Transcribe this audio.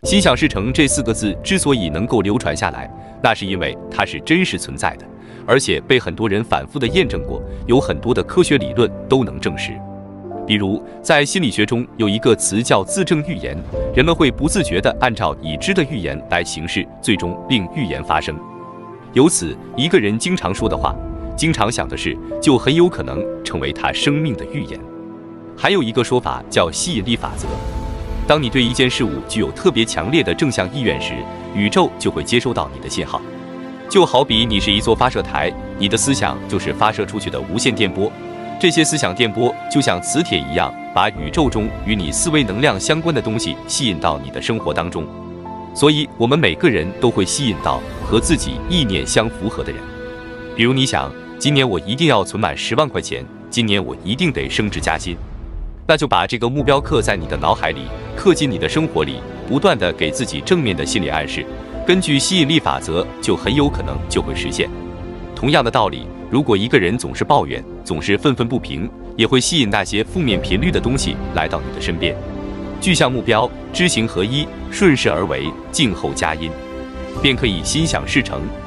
心想事成这4个字之所以能够流传下来，那是因为它是真实存在的，而且被很多人反复的验证过，有很多的科学理论都能证实。比如，在心理学中有一个词叫自证预言，人们会不自觉地按照已知的预言来行事，最终令预言发生。由此，一个人经常说的话，经常想的事，就很有可能成为他生命的预言。还有一个说法叫吸引力法则。当你对一件事物具有特别强烈的正向意愿时，宇宙就会接收到你的信号。就好比你是一座发射台，你的思想就是发射出去的无线电波，这些思想电波就像磁铁一样，把宇宙中与你思维能量相关的东西吸引到你的生活当中。所以，我们每个人都会吸引到和自己意念相符合的人。比如你想，今年我一定要存满10万块钱，今年我一定得升职加薪。那就把这个目标刻在你的脑海里，刻进你的生活里，不断的给自己正面的心理暗示，根据吸引力法则，就很有可能就会实现。同样的道理，如果一个人总是抱怨，总是愤愤不平，也会吸引那些负面频率的东西来到你的身边。具象目标，知行合一，顺势而为，静候佳音，便可以心想事成，